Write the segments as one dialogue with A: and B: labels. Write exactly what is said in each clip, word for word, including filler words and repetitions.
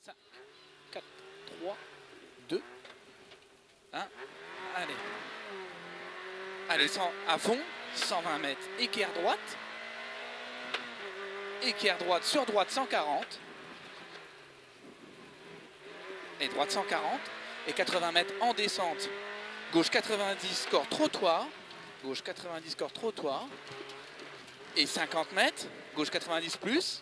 A: cinq, quatre, trois, deux, un. Allez. Allez, cent, à fond. cent vingt mètres. Équerre droite. Équerre droite sur droite cent quarante. Et droite cent quarante. Et quatre-vingts mètres en descente. Gauche quatre-vingt-dix, corps trottoir. Gauche quatre-vingt-dix, corps trottoir. Et cinquante mètres. Gauche quatre-vingt-dix plus.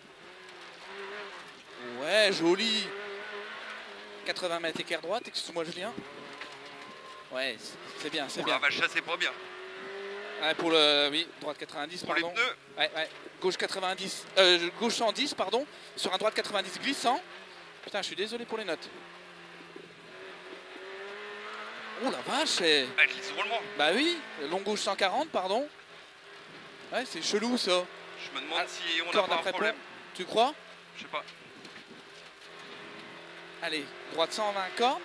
A: Ouais, joli. quatre-vingts mètres équerre droite. Excuse-moi, Julien. Ouais, c'est bien, c'est bien.
B: On va chasser pas bien.
A: Ouais, pour le. Oui, droite quatre-vingt-dix,
B: pour
A: pardon.
B: les pneus.
A: Ouais, ouais. Gauche quatre-vingt-dix. Euh, gauche cent dix, pardon. Sur un droite quatre-vingt-dix glissant. Putain, je suis désolé pour les notes. Oh la vache, c'est.
B: Elle glisse drôlement.
A: Bah oui, long gauche cent quarante, pardon. Ouais, c'est chelou ça.
B: Je me demande
A: Ah,
B: si on
A: corde
B: a pas un
A: après
B: problème.
A: pont. Tu crois?
B: Je sais pas.
A: Allez, droite cent vingt cordes.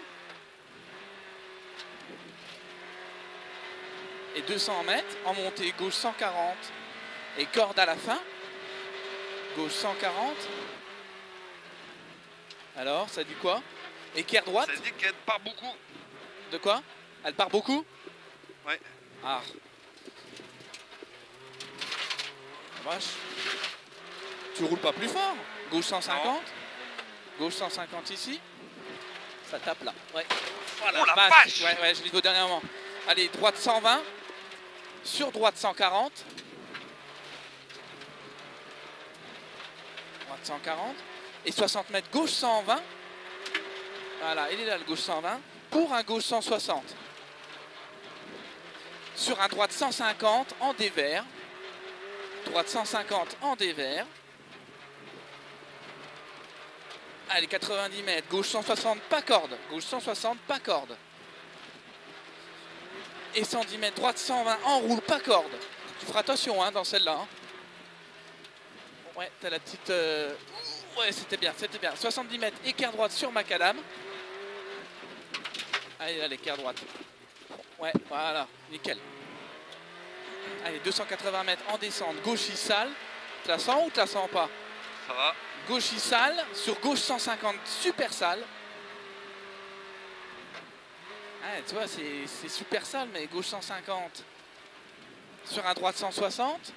A: Et deux cents mètres en montée, gauche cent quarante. Et corde à la fin. Gauche cent quarante. Alors, ça dit quoi? Équerre droite.
B: Ça dit qu'elle part beaucoup.
A: De quoi? Elle part beaucoup?
B: Ouais.
A: Ah. Vache. Tu roules pas plus fort? Gauche cent cinquante. Non. Gauche cent cinquante ici. Ça tape là. Ouais.
B: Oh la, oh, la vache. vache.
A: Ouais, ouais, je l'ai dit au dernier moment. Allez, droite cent vingt. Sur droite cent quarante. Droite cent quarante. Et soixante mètres gauche cent vingt. Voilà, il est là le gauche cent vingt. Pour un gauche cent soixante. Sur un droite cent cinquante en dévers. Droite cent cinquante en dévers. Allez, quatre-vingt-dix mètres. Gauche cent soixante, pas corde. Gauche cent soixante, pas corde. Et cent dix mètres, droite cent vingt, en roule, pas corde. Tu feras attention hein, dans celle-là. Hein. Ouais, t'as la petite... Euh... Ouais, c'était bien, c'était bien. soixante-dix mètres, équerre droite sur macadam. Allez, là, l'équerre droite. Ouais, voilà, nickel. Allez, deux cent quatre-vingts mètres en descente, gauche sale. Tu la sens ou tu la sens pas?
B: Ça va.
A: Gauche sale, sur gauche cent cinquante, super sale. Ah, tu vois, c'est super sale, mais gauche cent cinquante. Sur un droite cent soixante.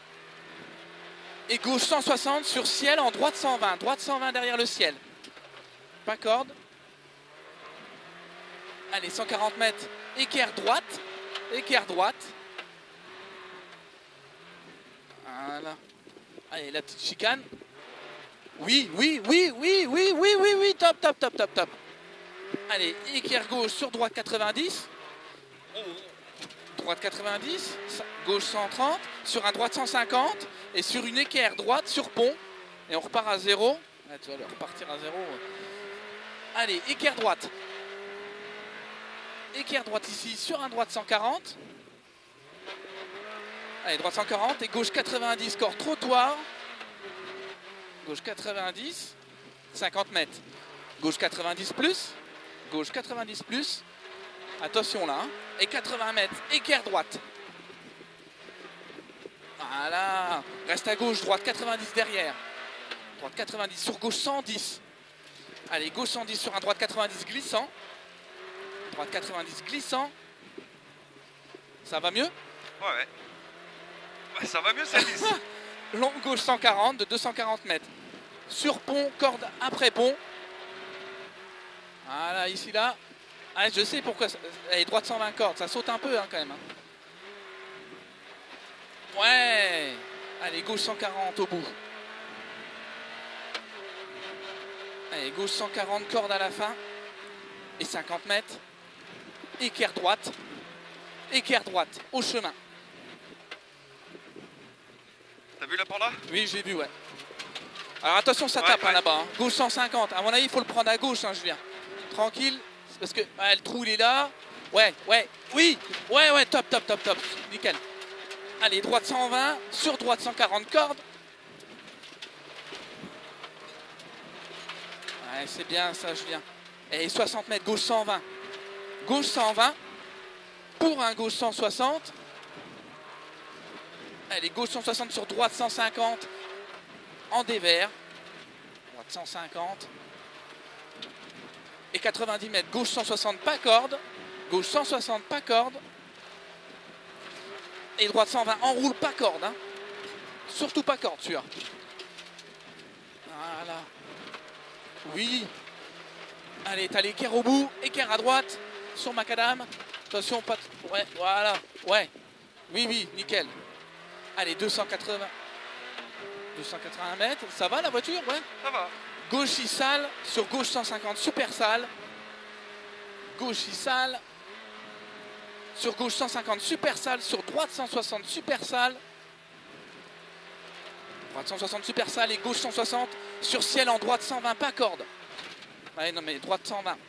A: Et gauche cent soixante sur ciel en droite cent vingt. Droite cent vingt derrière le ciel. Pas corde. Allez, cent quarante mètres. Équerre droite. Équerre droite. Voilà. Allez, la petite chicane. Oui, oui, oui, oui, oui, oui, oui, oui. Top, top, top, top, top. Allez, équerre gauche sur droite quatre-vingt-dix. Droite quatre-vingt-dix. Gauche cent trente. Sur un droite cent cinquante. Et sur une équerre droite sur pont. Et on repart à zéro. Ah, tu vas le repartir à zéro. Allez, équerre droite. Équerre droite ici sur un droite cent quarante. Allez, droite cent quarante et gauche quatre-vingt-dix, corps trottoir. Gauche quatre-vingt-dix, cinquante mètres. Gauche quatre-vingt-dix plus. Gauche quatre-vingt-dix plus. Attention là. Hein. Et quatre-vingts mètres, équerre droite. Voilà. Reste à gauche, droite quatre-vingt-dix derrière. Droite quatre-vingt-dix sur gauche cent dix. Allez, gauche cent dix sur un droite quatre-vingt-dix glissant. Droite quatre-vingt-dix glissant. Ça va mieux?
B: Ouais, ouais. Ouais, ça va mieux, ça glisse.
A: Longue gauche cent quarante de deux cent quarante mètres. Sur pont, corde après pont. Voilà, ici, là. Ah, je sais pourquoi. Allez, droite cent vingt cordes. Ça saute un peu, hein, quand même. Ouais. Allez, gauche cent quarante au bout. Allez, gauche cent quarante cordes à la fin. Et cinquante mètres. Équerre droite. Équerre droite au chemin.
B: T'as vu la panda?
A: Oui, j'ai vu, ouais. Alors attention, ça
B: ouais,
A: tape
B: ouais.
A: hein, là-bas. Hein. Gauche cent cinquante. À mon avis, il faut le prendre à gauche, hein, Julien. Tranquille. Parce que ouais, le trou, il est là. Ouais, ouais, oui. Ouais, ouais, top, top, top, top. Nickel. Allez, droite cent vingt. Sur droite cent quarante cordes. Ouais, c'est bien ça, Julien. Et soixante mètres, gauche cent vingt. Gauche cent vingt. Pour un gauche cent soixante. Allez, gauche cent soixante sur droite cent cinquante en dévers. Droite cent cinquante. Et quatre-vingt-dix mètres, gauche cent soixante, pas corde. Gauche cent soixante, pas corde. Et droite cent vingt, enroule, pas corde. Hein. Surtout pas corde, celui-là. Voilà. Oui. Allez, t'as l'équerre au bout. Équerre à droite. Sur macadam. Attention, pas... Ouais, voilà. Ouais. Oui, oui, nickel. Allez, deux cent quatre-vingts. deux cent quatre-vingts mètres. Ça va, la voiture? Ouais.
B: Ça va.
A: Gauche sale. Sur gauche cent cinquante, super sale. Gauche sale. Sur gauche cent cinquante, super sale. Sur droite cent soixante, super sale. Droite cent soixante, super sale. Et gauche cent soixante. Sur ciel en droite cent vingt, pas corde. Allez, non mais droite cent vingt.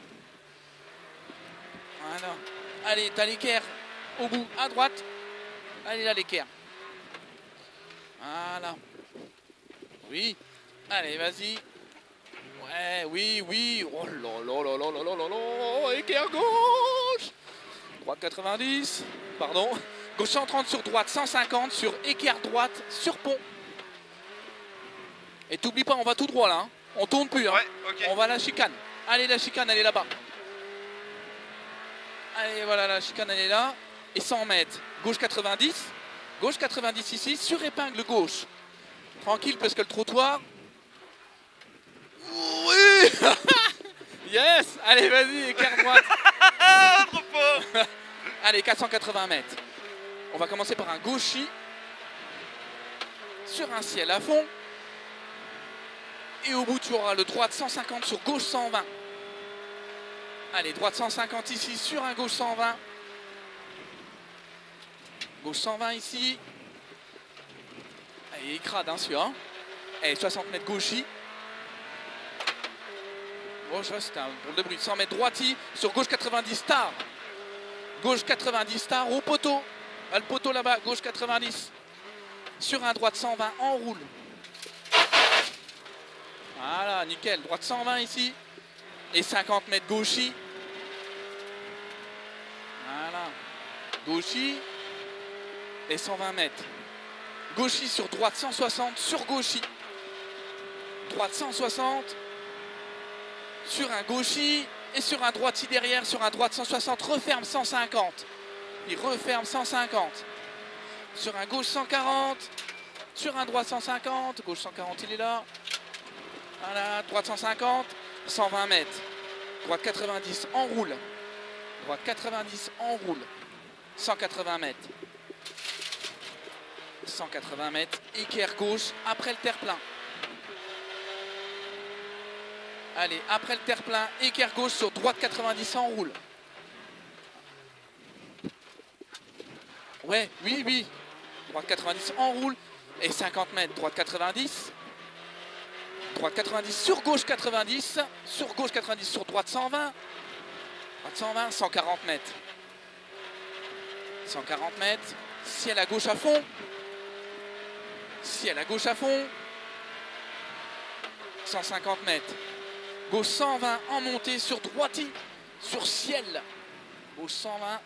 A: Voilà. Allez, t'as l'équerre au bout, à droite. Allez là, l'équerre. Voilà. Oui. Allez, vas-y. Ouais, oui, oui. Oh là là là là là là là là. Équerre gauche. Droite quatre-vingt-dix. Pardon. Gauche cent trente sur droite, cent cinquante sur équerre droite, sur pont. Et t'oublies pas, on va tout droit là. Hein. On tourne plus. Hein.
B: Ouais, ok.
A: On va à la chicane. Allez, la chicane, elle est là-bas. Allez, voilà, la chicane, elle est là. Et cent mètres. Gauche quatre-vingt-dix. Gauche quatre-vingt-dix ici, sur épingle gauche. Tranquille, parce que le trottoir... Oui. Yes. Allez, vas-y, écart droite.
B: Trop fort.
A: Allez, quatre cent quatre-vingts mètres. On va commencer par un gauchis. Sur un ciel à fond. Et au bout, tu auras le droite cent cinquante sur gauche cent vingt. Allez, droite cent cinquante ici, sur un gauche cent vingt. Gauche cent vingt ici. Allez, il crade, hein, celui-là. Allez, soixante mètres gauchis. Oh, je vois, c'était un drôle de bruit. cent mètres droiti, sur gauche quatre-vingt-dix, star. Gauche quatre-vingt-dix, star, au poteau. Ah, le poteau là-bas, gauche quatre-vingt-dix. Sur un droite cent vingt, enroule. Voilà, nickel. Droite cent vingt ici. Et cinquante mètres gauchis. Voilà. Gauchis. Et cent vingt mètres. Gauchis sur droite cent soixante. Sur gauchis. Droite cent soixante. Sur un gauchis. Et sur un droiti derrière. Sur un droite cent soixante. Referme cent cinquante. Il referme cent cinquante. Sur un gauche cent quarante. Sur un droit cent cinquante. Gauche cent quarante, il est là. Voilà, droite cent cinquante, cent vingt mètres. Droite quatre-vingt-dix, enroule. Droite quatre-vingt-dix, enroule. cent quatre-vingts mètres. cent quatre-vingts mètres, équerre gauche, après le terre-plein. Allez, après le terre-plein, équerre gauche sur droite quatre-vingt-dix, enroule. Ouais, oui, oui. Droite quatre-vingt-dix, enroule. Et cinquante mètres, droite quatre-vingt-dix. Droite quatre-vingt-dix sur gauche quatre-vingt-dix, sur gauche quatre-vingt-dix sur droite cent vingt, droite cent vingt, cent quarante mètres. cent quarante mètres, ciel à gauche à fond, ciel à gauche à fond, cent cinquante mètres. Gauche cent vingt en montée sur droiti, sur ciel, gauche cent vingt.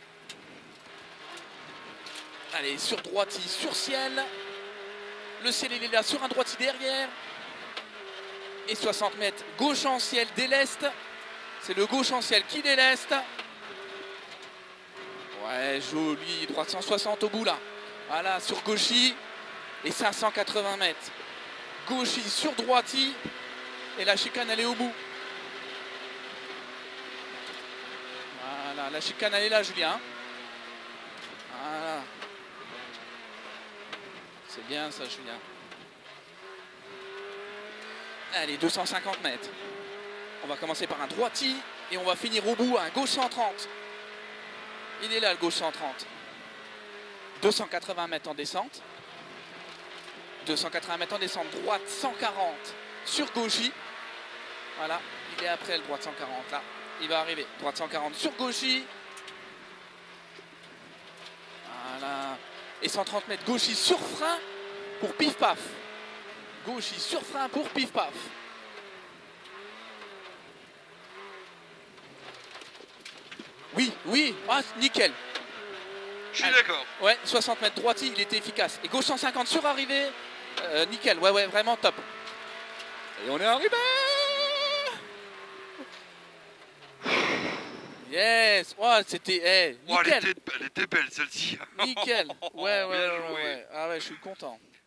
A: Allez, sur droiti, sur ciel, le ciel il est là, sur un droiti derrière. Et soixante mètres, gauche en ciel, déleste. C'est le gauche en ciel qui déleste. Ouais, joli. Droite cent soixante au bout là. Voilà, sur gauchis. Et cinq cent quatre-vingts mètres. Gauchis sur droiti. Et la chicane, elle est au bout. Voilà, la chicane, elle est là, Julien. Voilà. C'est bien ça, Julien. Allez, deux cent cinquante mètres. On va commencer par un droiti et on va finir au bout un gauche cent trente. Il est là le gauche cent trente. deux cent quatre-vingts mètres en descente. deux cent quatre-vingts mètres en descente. Droite cent quarante sur gauchis. Voilà, il est après le droite cent quarante là. Il va arriver. Droite cent quarante sur gauchis. Voilà. Et cent trente mètres gauchis sur frein pour pif paf. Gauchis sur frein pour pif paf. Oui, oui, ah, nickel.
B: Je suis d'accord.
A: Ouais, soixante mètres droiti, il était efficace. Et gauche cent cinquante sur arrivée, euh, nickel, ouais, ouais, vraiment top. Et on est arrivé. Yes. Oh, c'était... Eh,
B: Oh, elle,
A: nickel.
B: était, elle était belle celle-ci.
A: Nickel. Ouais, ouais,
B: Bien
A: ouais,
B: joué.
A: ouais. Ah ouais, je suis content.